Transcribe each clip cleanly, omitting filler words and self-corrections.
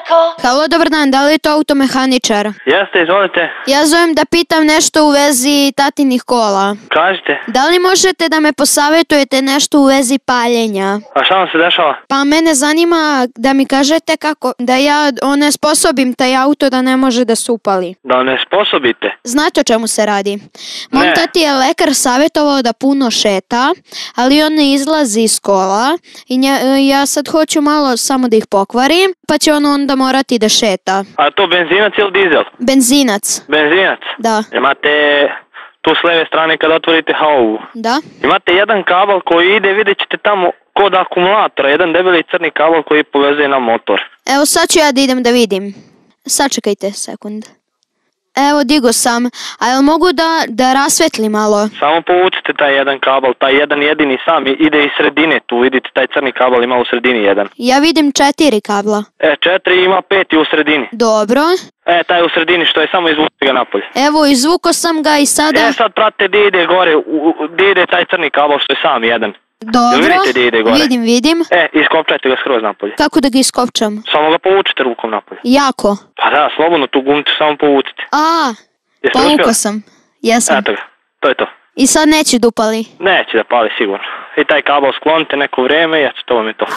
Halo, dobar dan, da li je to automehaničar? Jeste, izvolite. Ja zovem da pitam nešto u vezi tatinih kola. Kažite. Da li možete da me posavjetujete nešto u vezi paljenja? A šta vam se dešava? Pa mene zanima da mi kažete kako da ja onesposobim taj auto da ne može da se upali. Da ne sposobite? Znate o čemu se radi? Mom Ne. tati je lekar savjetovao da puno šeta, ali on ne izlazi iz kola i ja sad hoću malo samo da ih pokvarim, pa će on onda morati da šeta. A to benzinac ili dizel? Benzinac. Benzinac. Da. Imate tu s leve strane kad otvorite haovu. Da? Imate jedan kabel koji ide, vidjet ćete tamo kod akumulatora, jedan debeli crni kabel koji povezuje na motor. Evo sad ću ja da idem da vidim. Sačekajte sekund. Evo, digo sam. A jel mogu da rasvetli malo? Samo povucite taj jedan kabel, taj jedan jedini sam ide iz sredine, tu vidite taj crni kabel ima u sredini jedan. Ja vidim 4 kabla. 4 ima 5 u sredini. Dobro. Taj u sredini što je, samo izvucite ga napolje. Evo, izvuko sam ga i sada... Sad pratite gdje ide gore, gdje ide taj crni kabel što je sam jedan. Dobro. Vidite gdje ide gore? Vidim. Iskopčajte ga skroz napolje. Kako da ga iskopčam? Samo ga povučite rukom napolje. Jako? Pa da, slobodno tu gumicu samo povucite. Jeste Povukao uspjeli? sam. Jesam. Eto ga, to je to. I sad neće da upali? Neće da pali sigurno. I taj kabel sklonite neko vrijeme i eto, to vam je to.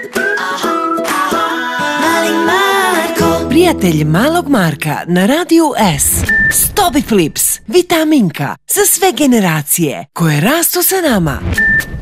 Prijatelj malog Marka na Radiju S. Stobi Flips, vitaminka za sve generacije koje rastu sa nama.